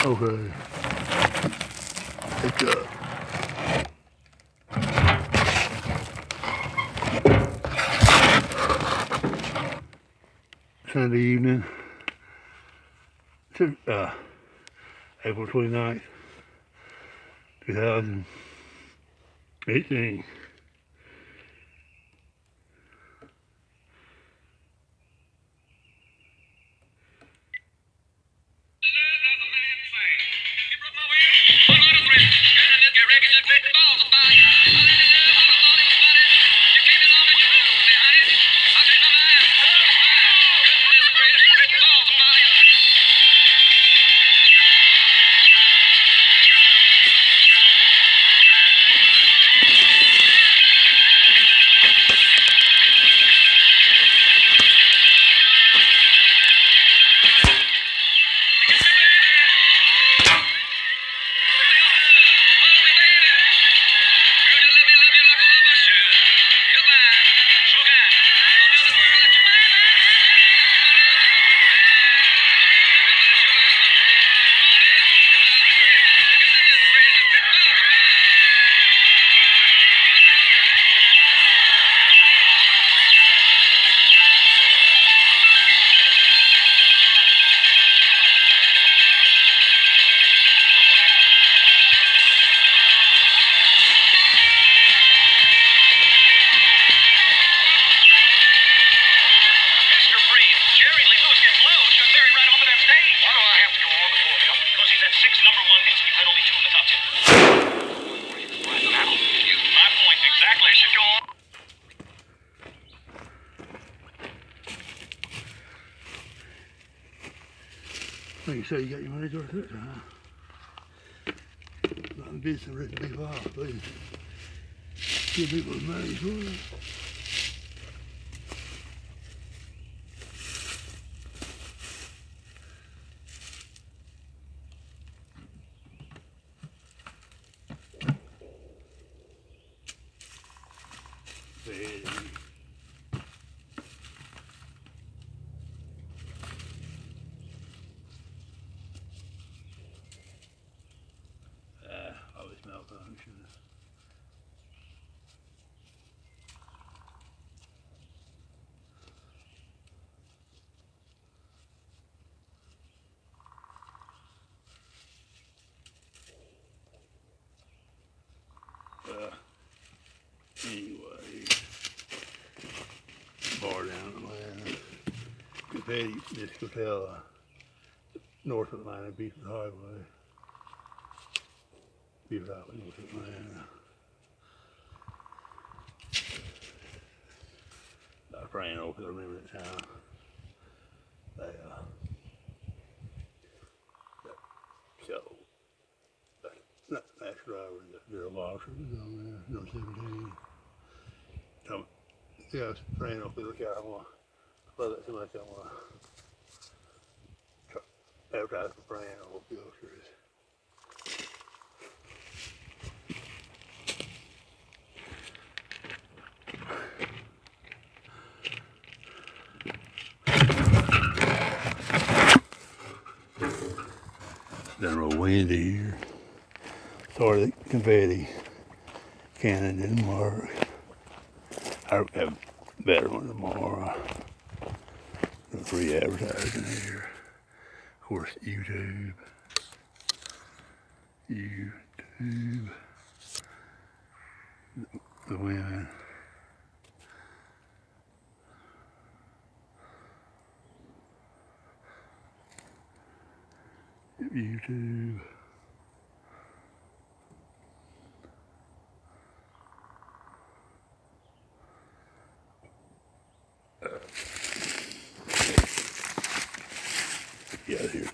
Okay. It's Sunday evening, April 29th, 2018. Like you say, you got your money's worth it, huh? Not be some rich people off, please. Give people the money's worth. Always malfunction. Anyway, bar down Atlanta. Confetti Discotel, North Atlanta, Beaver Highway. Beaver Highway, North Atlanta. I was praying over, I remember that time. They, that next driver, the girl officer was on there, number 17. Yeah, I was praying over, look out, I love that so much, I want to advertise for praying over the officers. Done real windy here. Sorry, the confetti cannon didn't work. I'll have a better one tomorrow. The free advertising here. Of course, YouTube. The women. YouTube. Yeah, here.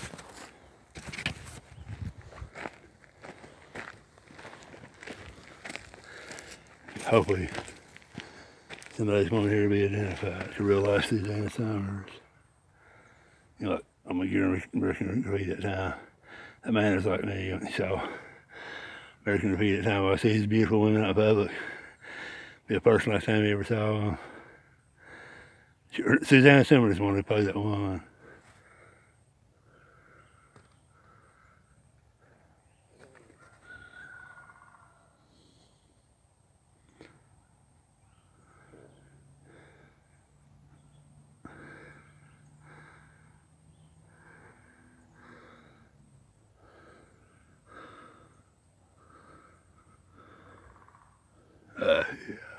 Hopefully, somebody's going to hear be identified to realize these Anna Summers. You know, like, I'm gonna get American Graffiti that time. That man is like me, so American Graffiti that time. I see these beautiful women out in public. Be the first last time you ever saw Susanna Simmons wanted to play that one. Yeah.